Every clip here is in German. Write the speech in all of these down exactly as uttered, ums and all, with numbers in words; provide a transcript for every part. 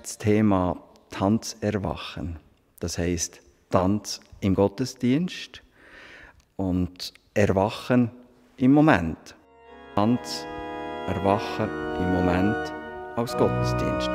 das Thema Tanzerwachen. Das heisst, Tanz im Gottesdienst und Erwachen im Moment. Tanz, Erwachen im Moment als Gottesdienst.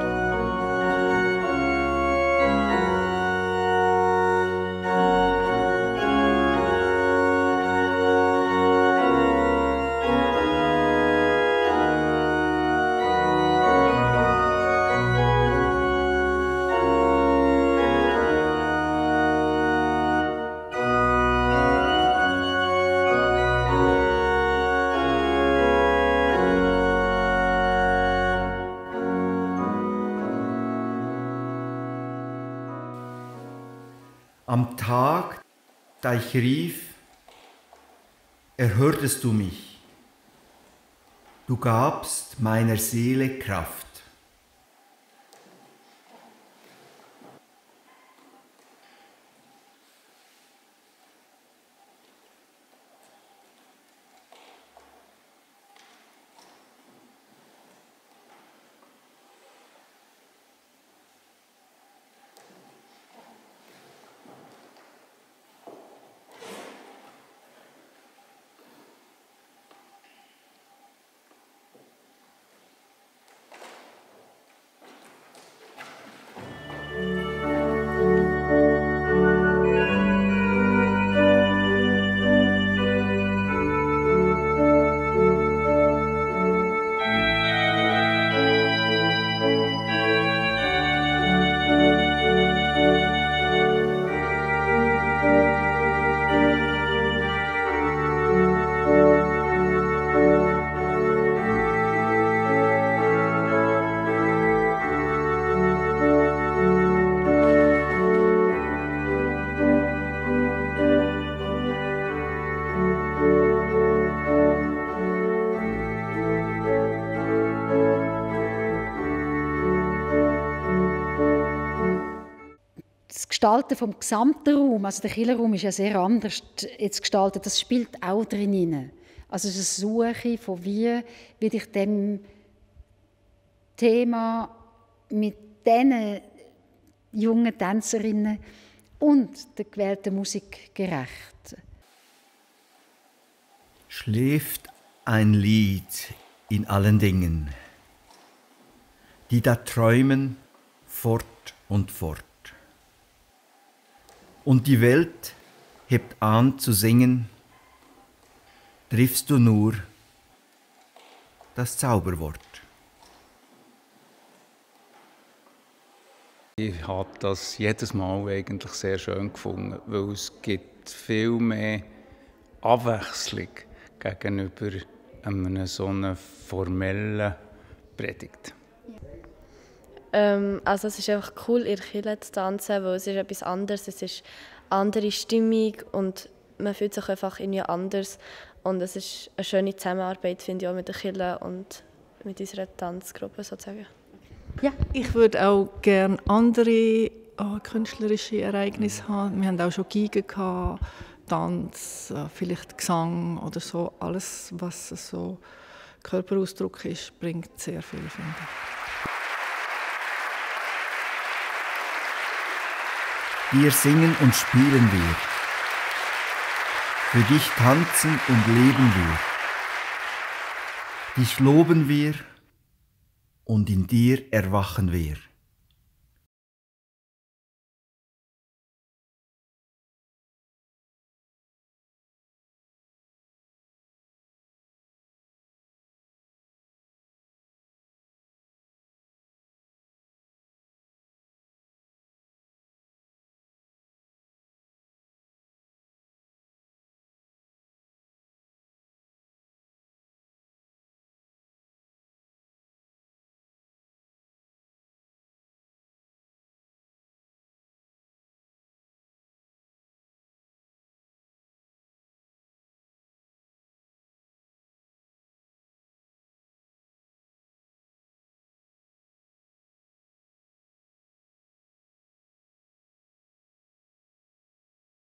Am Tag, da ich rief, erhörtest du mich. Du gabst meiner Seele Kraft. Das Gestalten vom gesamten Raum, also der Kirchenraum ist ja sehr anders jetzt gestaltet, das spielt auch drin hinein. Also das Suche von wie, wie ich dem Thema mit diesen jungen Tänzerinnen und der gewählten Musik gerecht. Schläft ein Lied in allen Dingen, die da träumen fort und fort. Und die Welt hebt an zu singen, triffst du nur das Zauberwort. Ich habe das jedes Mal eigentlich sehr schön gefunden, weil es gibt viel mehr Abwechslung gegenüber einer so einer formellen Predigt. Ähm, also es ist einfach cool, in der Kirche zu tanzen, weil es ist etwas anderes, es ist eine andere Stimmung und man fühlt sich einfach irgendwie anders. Und es ist eine schöne Zusammenarbeit, finde ich, auch mit der Kirche und mit unserer Tanzgruppe sozusagen. Ja, ich würde auch gerne andere oh, künstlerische Ereignisse haben. Wir haben auch schon Geigen gehabt, Tanz, vielleicht Gesang oder so. Alles, was so Körperausdruck ist, bringt sehr viel, finde ich. Dir singen und spielen wir. Für dich tanzen und leben wir. Dich loben wir und in dir erwachen wir.